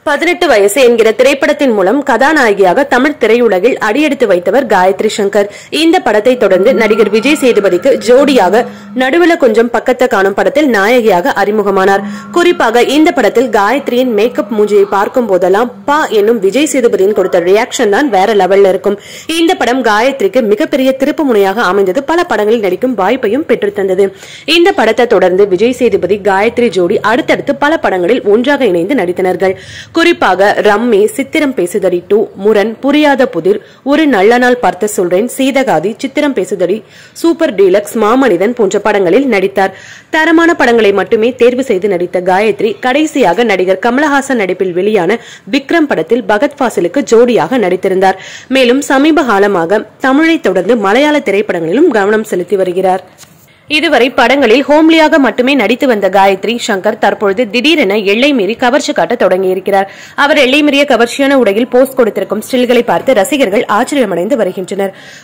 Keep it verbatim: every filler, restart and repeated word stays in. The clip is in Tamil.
பதினெட்டு வயசு என்கிற திரைப்படத்தின் மூலம் கதாநாயகியாக தமிழ் திரையுலகில் அடியெடுத்து வைத்தவர் காயத்ரி சங்கர். இந்த படத்தை தொடர்ந்து நடிகர் விஜய் சேதுபதிக்கு ஜோடியாக நடுவுல கொஞ்சம் பக்கத்தை காணும் படத்தில் நாயகியாக அறிமுகமானார். குறிப்பாக இந்த படத்தில் காயத்ரியின் மேக்கப் மூஞ்சியை பார்க்கும் போதெல்லாம் பா என்னும் விஜய் சேதுபதியின் கொடுத்த ரியாக்ஷன் தான் வேற லெவல்ல இருக்கும். இந்த படம் காயத்ரிக்கு மிகப்பெரிய திருப்பு முனையாக அமைந்தது, பல படங்களில் நடிக்கும் வாய்ப்பையும் பெற்றுத்தந்தது. இந்த படத்தை தொடர்ந்து விஜய் சேதுபதி காயத்ரி ஜோடி அடுத்தடுத்து பல படங்களில் ஒன்றாக இணைந்து நடித்தனர்கள். குறிப்பாக ரம்மி, சித்திரம் பேசுதடி டூ, முரண், புரியாத புதிர், ஒரு நல்ல நாள் பார்த்த சொல்றேன், சீதகாதி, சித்திரம் பேசுதடி, சூப்பர் டீலக்ஸ், மாமனிதன் போன்ற படங்களில் நடித்தார். தரமான படங்களை மட்டுமே தேர்வு செய்து நடித்த காயத்ரி கடைசியாக நடிகர் கமலஹாசன் நடிப்பில் வெளியான விக்ரம் படத்தில் பகத் ஃபாசிலுக்கு ஜோடியாக நடித்திருந்தார். மேலும் சமீப காலமாக தமிழை தொடர்ந்து மலையாள திரைப்படங்களிலும் கவனம் செலுத்தி வருகிறார். இதுவரை படங்களில் ஹோம்லியாக மட்டுமே நடித்து வந்த காயத்ரி சங்கர் தற்பொழுது திடீரென எல்லை மீறி கவர்ச்சி காட்ட தொடங்கியிருக்கிறார். அவர் எல்லை மீறிய கவர்ச்சியான உடையில் போஸ்ட் கொடுத்திருக்கும் ஸ்டில்களை பார்த்து ரசிகர்கள் ஆச்சரியமடைந்து வருகின்றனர்.